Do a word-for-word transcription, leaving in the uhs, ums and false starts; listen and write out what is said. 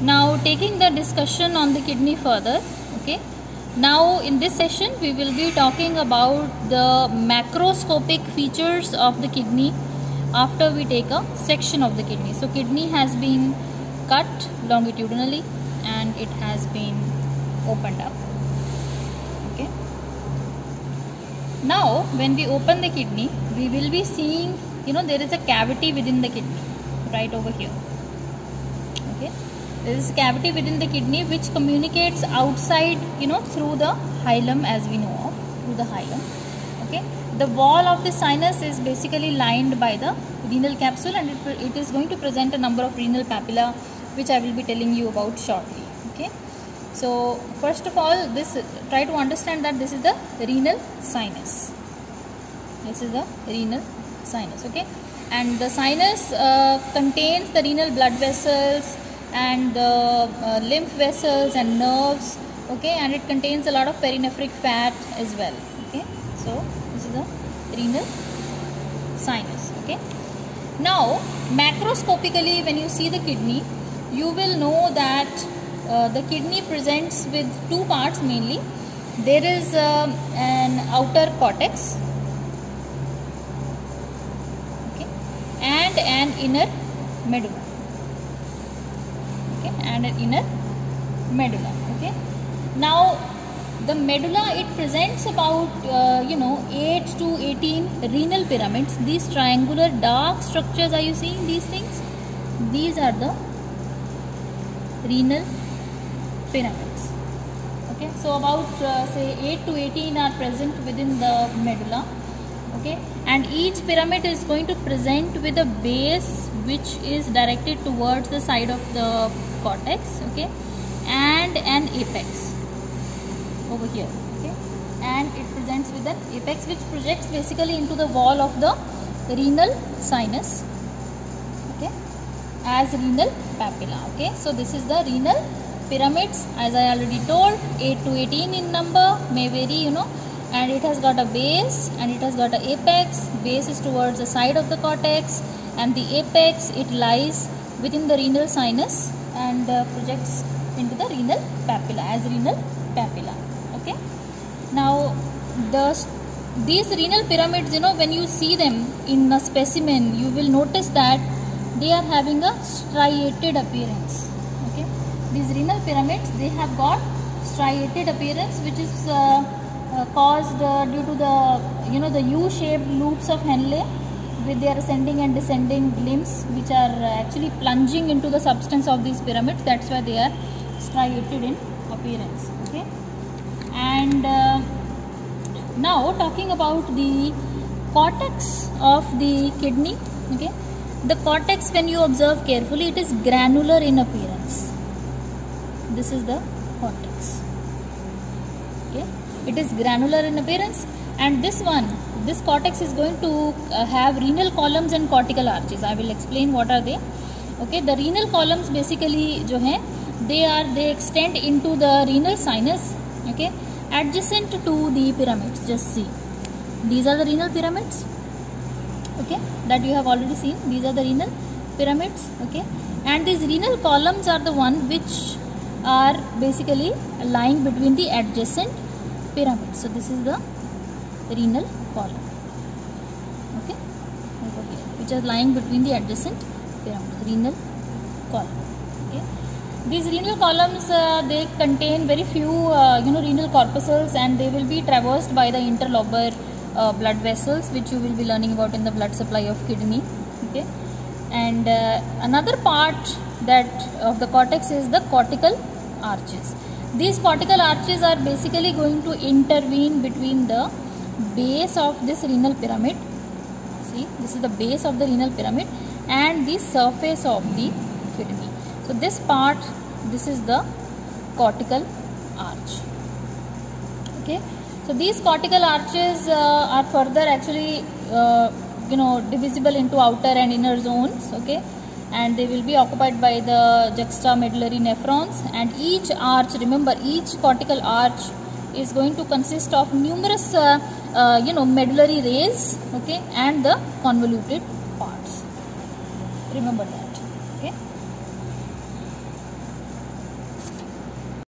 Now taking the discussion on the kidney further, okay. Now in this session we will be talking about the macroscopic features of the kidney after we take a section of the kidney. So kidney has been cut longitudinally and it has been opened up, okay. Now when we open the kidney, we will be seeing, you know, there is a cavity within the kidney right over here, okay. There is a cavity within the kidney which communicates outside, you know, through the hilum, as we know of, through the hilum, okay. The wall of the sinus is basically lined by the renal capsule, and it, it is going to present a number of renal papilla which I will be telling you about shortly, okay. So first of all, this try to understand that this is the renal sinus. This is the renal sinus, okay. And the sinus uh, contains the renal blood vessels and the uh, lymph vessels and nerves, okay, and it contains a lot of perinephric fat as well, okay. So this is the renal sinus, okay. Now macroscopically, when you see the kidney, you will know that uh, the kidney presents with two parts mainly. There is uh, an outer cortex, okay, and an inner medulla, and an inner medulla, okay. Now the medulla, it presents about uh, you know eight to eighteen renal pyramids. These triangular dark structures, are you seeing these things? These are the renal pyramids, okay. So about uh, say eight to eighteen are present within the medulla, okay, and each pyramid is going to present with a base which is directed towards the side of the cortex, okay, and an apex over here, okay, and it presents with an apex which projects basically into the wall of the renal sinus, okay, as renal papilla, okay. So this is the renal pyramids, as I already told, eight to eighteen in number, may vary, you know, and it has got a base and it has got an apex. Base is towards the side of the cortex, and the apex, it lies within the renal sinus and uh, projects into the renal papilla as renal papilla, okay. Now the these renal pyramids, you know, when you see them in a specimen, you will notice that they are having a striated appearance, okay. These renal pyramids, they have got striated appearance, which is uh, uh, caused uh, due to the, you know, the U-shaped loops of Henle with their ascending and descending limbs, which are actually plunging into the substance of these pyramids. That's why they are striated in appearance, okay. And uh, now talking about the cortex of the kidney, okay. The cortex, when you observe carefully, it is granular in appearance. This is the cortex, okay. It is granular in appearance, and this one, this cortex is going to uh, have renal columns and cortical arches. I will explain what are they, okay. The renal columns basically jo hai, they are they extend into the renal sinus, okay, adjacent to the pyramids. Just see, these are the renal pyramids, okay, that you have already seen. These are the renal pyramids, okay, and these renal columns are the one which are basically lying between the adjacent pyramids. So this is the renal column, okay, over here, which are lying between the adjacent pyramids, renal column, okay. These renal columns, uh, they contain very few uh, you know renal corpuscles, and they will be traversed by the interlobar uh, blood vessels, which you will be learning about in the blood supply of kidney, okay. And uh, another part that of the cortex is the cortical arches. These cortical arches are basically going to intervene between the base of this renal pyramid, see, this is the base of the renal pyramid, and the surface of the kidney. So this part, this is the cortical arch, okay. So these cortical arches uh, are further actually uh, you know divisible into outer and inner zones, okay, and they will be occupied by the juxtamedullary nephrons, and each arch, remember, each cortical arch is going to consist of numerous uh, uh, you know medullary rays, okay, and the convoluted parts, remember that.